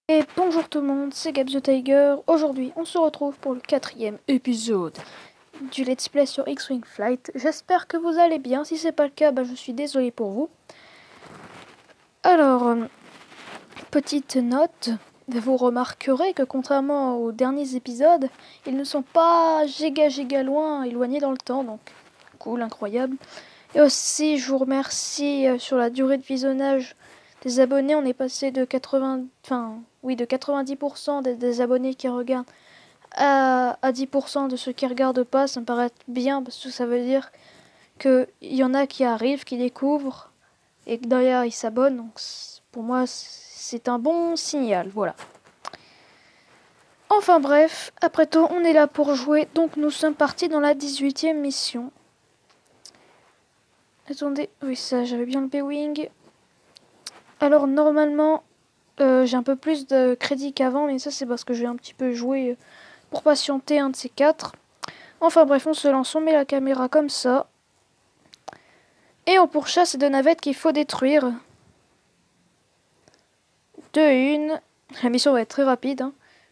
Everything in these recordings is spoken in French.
Et bonjour tout le monde, c'est Gab the Tiger. Aujourd'hui, on se retrouve pour le 4e épisode du Let's Play sur X-Wing Flight. J'espère que vous allez bien. Si c'est pas le cas, je suis désolé pour vous. Alors, petite note, vous remarquerez que contrairement aux derniers épisodes, ils ne sont pas giga loin, éloignés dans le temps, donc cool, incroyable. Et aussi, je vous remercie sur la durée de visionnage des abonnés. On est passé de 90% des abonnés qui regardent à 10% de ceux qui regardent pas. Ça me paraît bien parce que ça veut dire qu'il y en a qui arrivent, qui découvrent et que derrière ils s'abonnent. Donc pour moi, c'est un bon signal. Voilà. Enfin bref, après tout, on est là pour jouer. Donc nous sommes partis dans la 18e mission. Attendez, oui ça, j'avais bien le B-Wing. Alors normalement, j'ai un peu plus de crédit qu'avant, mais ça c'est parce que j'ai un petit peu joué pour patienter un de ces quatre. Enfin bref, on se lance, on met la caméra comme ça. Et on pourchasse deux navettes qu'il faut détruire. De une. La mission va être très rapide.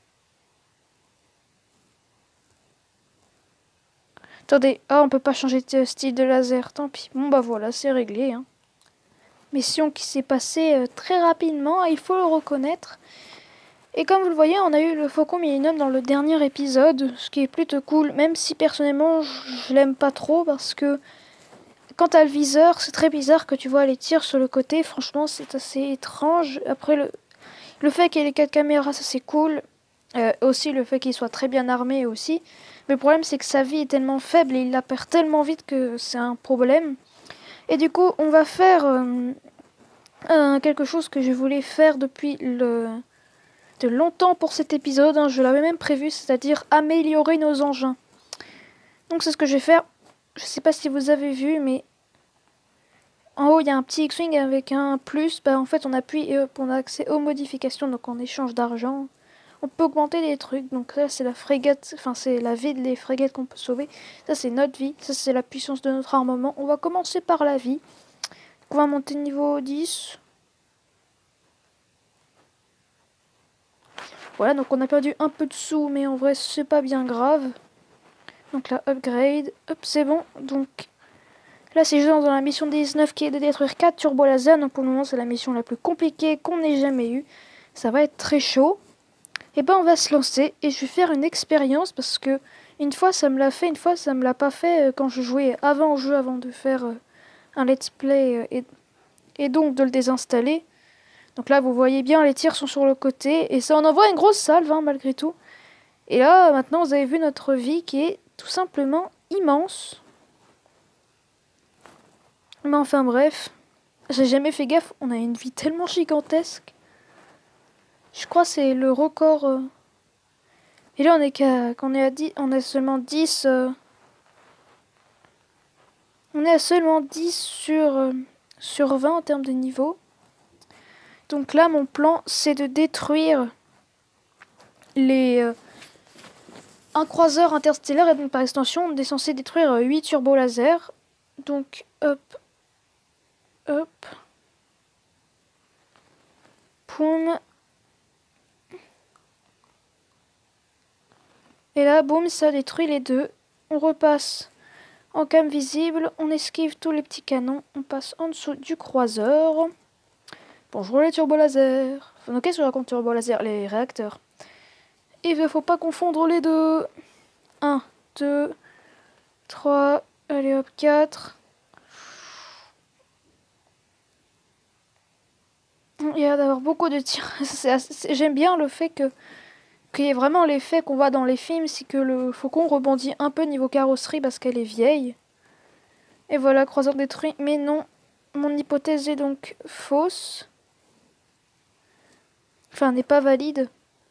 Attendez, on peut pas changer de style de laser, tant pis. Bon voilà, c'est réglé. Mission qui s'est passée très rapidement, il faut le reconnaître. Et comme vous le voyez, on a eu le Faucon Millennium dans le dernier épisode, ce qui est plutôt cool, même si personnellement je l'aime pas trop parce que quand t'as le viseur, c'est très bizarre que tu vois les tirs sur le côté, franchement c'est assez étrange. Après le fait qu'il y ait les 4 caméras, ça c'est cool. Aussi le fait qu'il soit très bien armé aussi. Mais le problème c'est que sa vie est tellement faible et il la perd tellement vite que c'est un problème. Et du coup on va faire quelque chose que je voulais faire depuis de longtemps pour cet épisode. Je l'avais même prévu, c'est-à-dire améliorer nos engins. Donc c'est ce que je vais faire. Je sais pas si vous avez vu, mais en haut il y a un petit X-Wing avec un plus. En fait on appuie et on a accès aux modifications, donc en échange d'argent. On peut augmenter des trucs, donc là c'est la frégate, enfin c'est la vie des frégates qu'on peut sauver. Ça c'est notre vie, ça c'est la puissance de notre armement. On va commencer par la vie. On va monter niveau 10. Voilà, donc on a perdu un peu de sous, mais en vrai c'est pas bien grave. Donc là, upgrade, hop c'est bon. Donc là c'est juste dans la mission 19 qui est de détruire 4 turbo lasers. Donc pour le moment c'est la mission la plus compliquée qu'on ait jamais eue. Ça va être très chaud. Et on va se lancer et je vais faire une expérience parce que une fois ça me l'a fait, une fois ça me l'a pas fait quand je jouais avant au jeu, avant de faire un let's play et donc de le désinstaller. Donc là vous voyez bien les tirs sont sur le côté et ça en envoie une grosse salve malgré tout. Et là maintenant vous avez vu notre vie qui est tout simplement immense. Mais enfin bref, j'ai jamais fait gaffe, on a une vie tellement gigantesque. Je crois que c'est le record. Et là on est à 10, on a seulement 10. On est à seulement 10 sur 20 en termes de niveau. Donc là, mon plan, c'est de détruire un croiseur interstellaire. Et donc, par extension, on est censé détruire 8 turbo-lasers. Donc, hop, hop, poum. Et là, boum, ça détruit les deux. On repasse en cam visible. On esquive tous les petits canons. On passe en dessous du croiseur. Bonjour les turbo-lasers. Enfin, qu'est-ce que je raconte turbo-lasers? Les réacteurs. Il ne faut pas confondre les deux. 1, 2, 3, allez hop, 4. Il y a d'avoir beaucoup de tirs. J'aime bien le fait qu'il y ait vraiment l'effet qu'on voit dans les films, c'est que le faucon rebondit un peu niveau carrosserie parce qu'elle est vieille. Et voilà, croiseur détruit. Mais non, mon hypothèse est donc fausse. Enfin, n'est pas valide.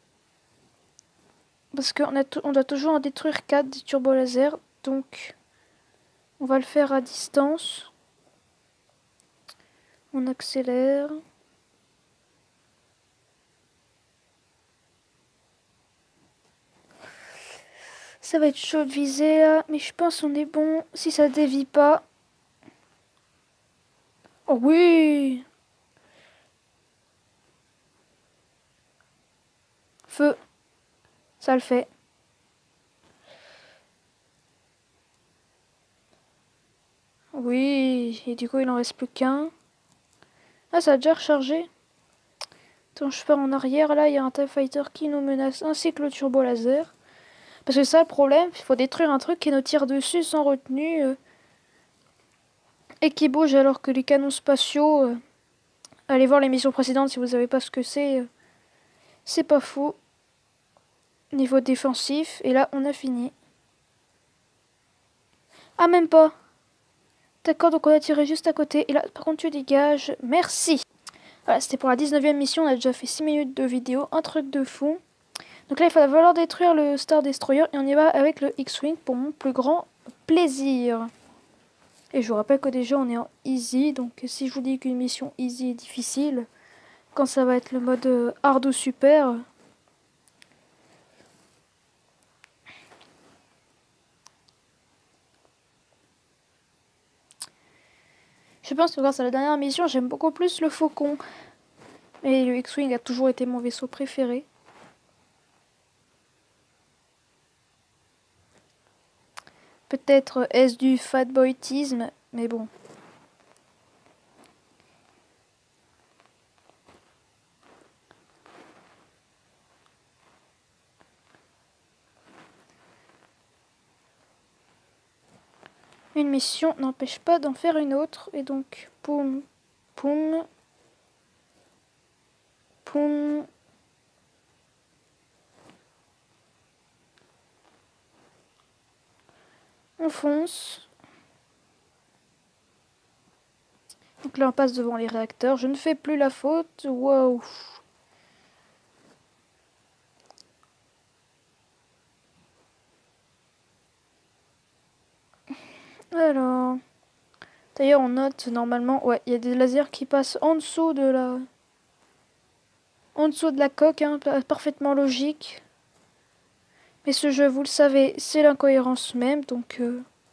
Parce qu'on doit toujours en détruire 4 des turbo-lasers. Donc, on va le faire à distance. On accélère. Ça va être chaud de viser là, mais je pense qu'on est bon si ça dévie pas. Oh oui! Feu. Ça le fait. Oui, et du coup il en reste plus qu'un. Ah, ça a déjà rechargé. Attends, je pars en arrière. Là, il y a un TIE Fighter qui nous menace, ainsi que le turbo laser. Parce que ça, le problème, il faut détruire un truc qui nous tire dessus sans retenue. Et qui bouge alors que les canons spatiaux... allez voir les missions précédentes si vous savez pas ce que c'est. C'est pas fou. Niveau défensif. Et là, on a fini. Ah, même pas. D'accord, donc on a tiré juste à côté. Et là, par contre, tu dégages. Merci. Voilà, c'était pour la 19e mission. On a déjà fait 6 minutes de vidéo. Un truc de fou. Donc là, il va falloir détruire le Star Destroyer. Et on y va avec le X-Wing pour mon plus grand plaisir. Et je vous rappelle que déjà, on est en easy. Donc si je vous dis qu'une mission easy est difficile, quand ça va être le mode hard ou super... Je pense que grâce à la dernière mission, j'aime beaucoup plus le Faucon. Et le X-Wing a toujours été mon vaisseau préféré. Peut-être est-ce du fatboytisme, mais bon. Une mission n'empêche pas d'en faire une autre. Et donc, poum, poum, poum. On fonce. Donc là, on passe devant les réacteurs. Je ne fais plus la faute. Wow. Alors... D'ailleurs, on note normalement... Ouais, il y a des lasers qui passent en dessous de la... En dessous de la coque, hein, parfaitement logique. Mais ce jeu, vous le savez, c'est l'incohérence même, donc...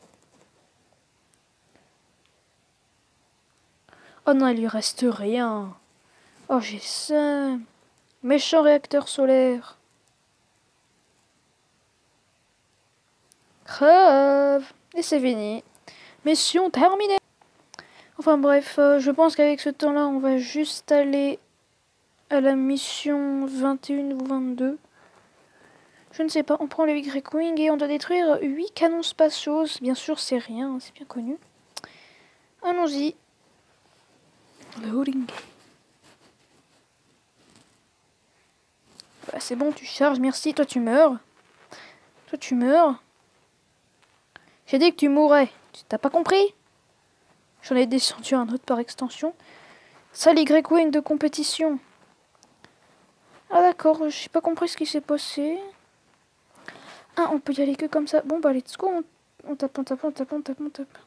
Oh non, il lui reste rien. Oh, j'ai ça. Méchant réacteur solaire. Crève. Et c'est fini. Mission terminée. Enfin bref, je pense qu'avec ce temps-là, on va juste aller à la mission 21 ou 22. Je ne sais pas, on prend le Y-Wing et on doit détruire 8 canons spatiaux. Bien sûr, c'est rien, c'est bien connu. Allons-y. Loading. Voilà, c'est bon, tu charges, merci. Toi, tu meurs. Toi, tu meurs. J'ai dit que tu mourrais. Tu t'as pas compris? J'en ai descendu un autre par extension. Ça, l'Y-Wing de compétition. Ah d'accord, j'ai pas compris ce qui s'est passé. Ah, on peut y aller que comme ça. Bon bah let's go, on tape, on tape, on tape, on tape, on tape.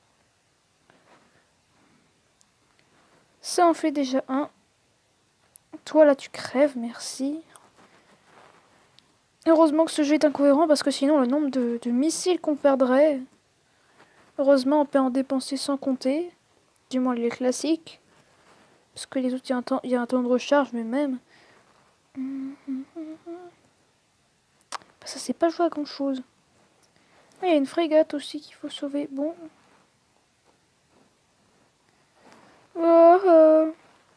Ça en fait déjà un. Toi là tu crèves, merci. Heureusement que ce jeu est incohérent parce que sinon le nombre de missiles qu'on perdrait... Heureusement on peut en dépenser sans compter. Du moins les classiques. Parce que les autres il y a un temps de recharge mais même... Ça c'est pas joué à grand chose. Il y a une frégate aussi qu'il faut sauver. Bon. Oh.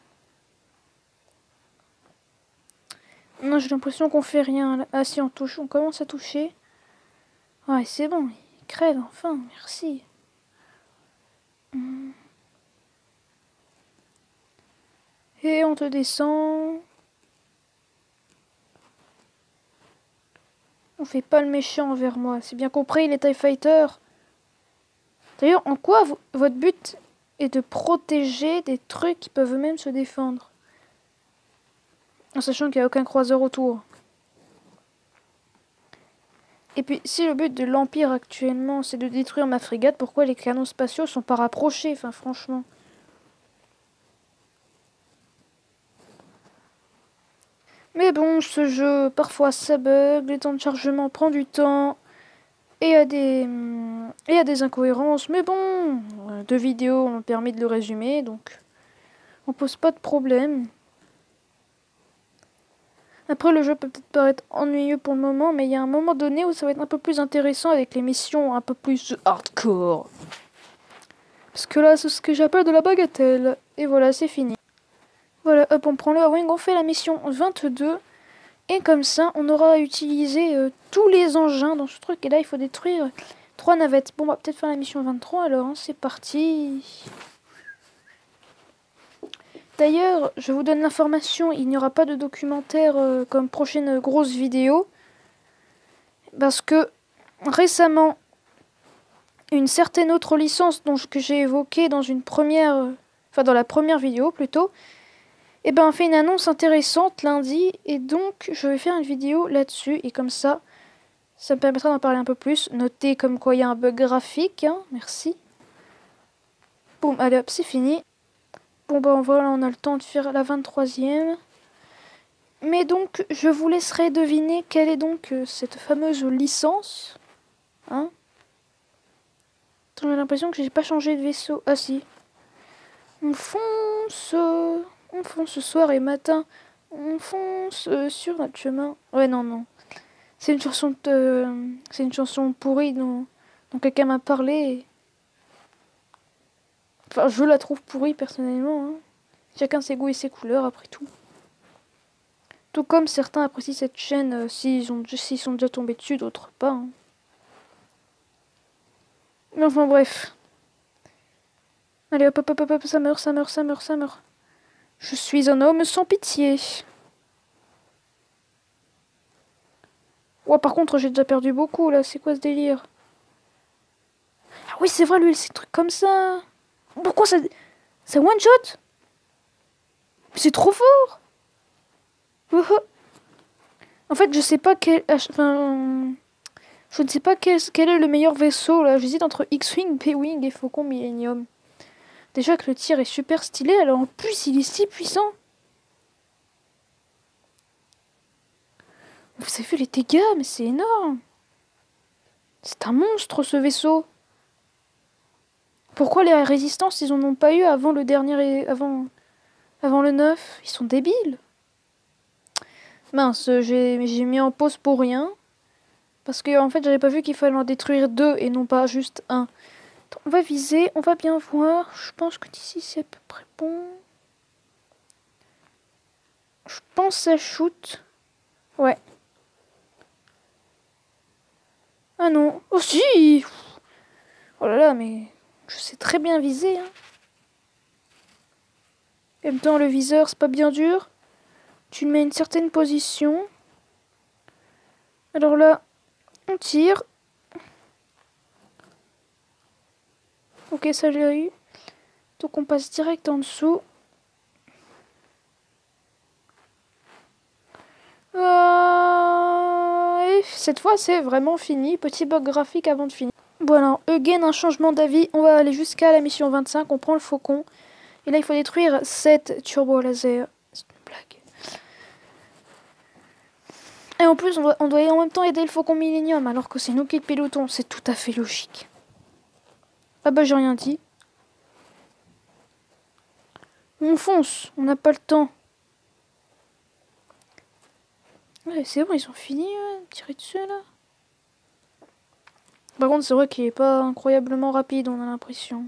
Non, j'ai l'impression qu'on fait rien. Là. Ah si, on touche, on commence à toucher. Ouais, c'est bon, il crève enfin, merci. Et on te descend. On fait pas le méchant envers moi, c'est bien compris les TIE Fighters. D'ailleurs, en quoi votre but est de protéger des trucs qui peuvent eux-mêmes se défendre? En sachant qu'il n'y a aucun croiseur autour. Et puis, si le but de l'Empire actuellement, c'est de détruire ma frégate, pourquoi les canons spatiaux sont pas rapprochés? Enfin, franchement. Mais bon, ce jeu, parfois ça bug, les temps de chargement prend du temps, et il y a des incohérences. Mais bon, 2 vidéos ont permis de le résumer, donc on pose pas de problème. Après, le jeu peut peut-être paraître ennuyeux pour le moment, mais il y a un moment donné où ça va être un peu plus intéressant avec les missions un peu plus hardcore. Parce que là, c'est ce que j'appelle de la bagatelle. Et voilà, c'est fini. Voilà, hop, on prend le Wing, on fait la mission 22. Et comme ça, on aura utilisé tous les engins dans ce truc. Et là, il faut détruire 3 navettes. Bon, on va peut-être faire la mission 23 alors, hein, c'est parti. D'ailleurs, je vous donne l'information, il n'y aura pas de documentaire comme prochaine grosse vidéo. Parce que récemment, une certaine autre licence que j'ai évoquée dans une première... enfin, dans la première vidéo plutôt, et ben, on fait une annonce intéressante lundi. Et donc, je vais faire une vidéo là-dessus. Et comme ça me permettra d'en parler un peu plus. Notez comme quoi il y a un bug graphique, hein, merci. Boum, allez hop, c'est fini. Bon bah voilà, on a le temps de faire la 23e. Mais donc, je vous laisserai deviner quelle est donc cette fameuse licence. Hein? J'ai l'impression que j'ai pas changé de vaisseau. Ah si. On fonce soir et matin. On fonce sur notre chemin. Ouais, non, non. C'est une chanson pourrie dont quelqu'un m'a parlé. Enfin, je la trouve pourrie personnellement. Hein. Chacun ses goûts et ses couleurs, après tout. Tout comme certains apprécient cette chaîne s'ils sont déjà tombés dessus, d'autres pas. Hein. Mais enfin bref. Allez hop hop hop hop, ça meurt, ça meurt, ça meurt, ça meurt. Je suis un homme sans pitié. Ouais, par contre, j'ai déjà perdu beaucoup là, c'est quoi ce délire? Ah oui, c'est vrai, lui, c'est des trucs comme ça. Pourquoi ça one shot? C'est trop fort. En fait, je sais pas enfin, je ne sais pas quel est le meilleur vaisseau là. J'hésite entre X-Wing, P-Wing et Faucon Millennium. Déjà que le tir est super stylé, alors en plus il est si puissant. Vous avez vu les dégâts, mais c'est énorme. C'est un monstre ce vaisseau. Pourquoi les résistances ils en ont pas eu avant le dernier avant le 9? Ils sont débiles. Mince, j'ai mis en pause pour rien. Parce que en fait j'avais pas vu qu'il fallait en détruire 2 et non pas juste un. On va viser, on va bien voir. Je pense que d'ici c'est à peu près bon. Je pense que ça shoot. Ouais. Ah non. Oh si. Oh là là, mais je sais très bien viser. Hein. En même temps, le viseur, c'est pas bien dur. Tu le mets à une certaine position. Alors là, on tire. Ok, ça j'ai eu. Donc on passe direct en dessous. Et cette fois, c'est vraiment fini. Petit bug graphique avant de finir. Bon alors, again, un changement d'avis. On va aller jusqu'à la mission 25. On prend le faucon. Et là, il faut détruire 7 turbo laser. C'est une blague. Et en plus, on doit en même temps aider le Faucon Millennium, alors que c'est nous qui le pilotons. C'est tout à fait logique. Ah bah, j'ai rien dit. On fonce, on n'a pas le temps. Ouais, c'est bon, ils ont fini de tirer dessus, là. Par contre, c'est vrai qu'il est pas incroyablement rapide, on a l'impression.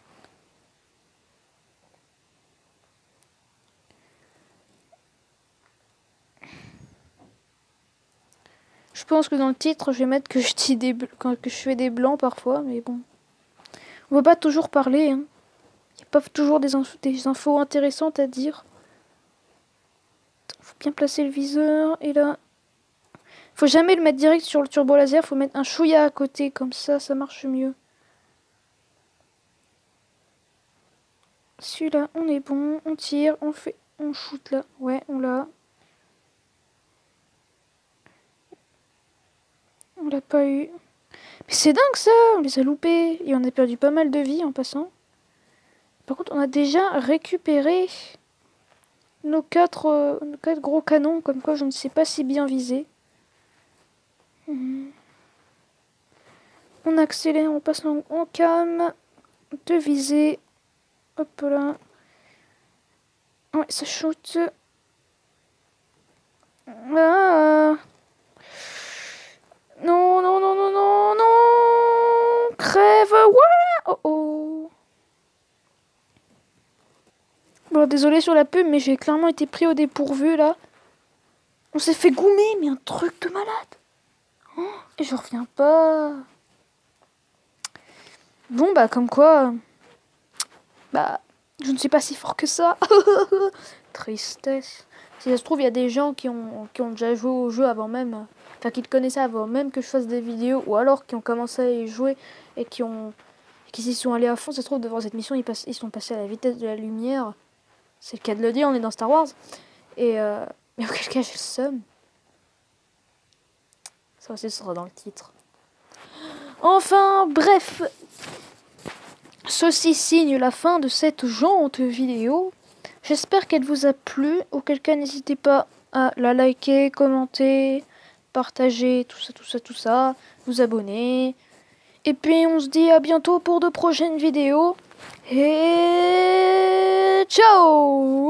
Je pense que dans le titre, je vais mettre que que je fais des blancs parfois, mais bon. On peut pas toujours parler, hein. Il n'y a pas toujours des infos intéressantes à dire. Faut bien placer le viseur, et là... Faut jamais le mettre direct sur le turbo laser, faut mettre un chouïa à côté, comme ça marche mieux. Celui-là, on est bon, on tire, on shoot là. Ouais, on l'a. On l'a pas eu. Mais c'est dingue ça, on les a loupés. Et on a perdu pas mal de vie en passant. Par contre, on a déjà récupéré nos quatre gros canons, comme quoi je ne sais pas si bien viser. On accélère, on passe en calme. De viser. Hop là. Ouais, ça shoot. Alors désolé sur la pub, mais j'ai clairement été pris au dépourvu là. On s'est fait goumer, mais un truc de malade. Oh, et je reviens pas. Bon bah comme quoi, bah je ne suis pas si fort que ça. Tristesse. Si ça se trouve, il y a des gens qui ont déjà joué au jeu avant même, enfin qui le connaissaient avant même que je fasse des vidéos, ou alors qui ont commencé à y jouer et qui s'y sont allés à fond. Ça se trouve, devant cette mission, ils sont passés à la vitesse de la lumière. C'est le cas de le dire, on est dans Star Wars. Et mais auquel cas j'ai le seum. Ça aussi, ce sera dans le titre. Enfin, bref. Ceci signe la fin de cette jante vidéo. J'espère qu'elle vous a plu. Auquel cas, n'hésitez pas à la liker, commenter, partager, tout ça, vous abonner. Et puis, on se dit à bientôt pour de prochaines vidéos. Et ciao!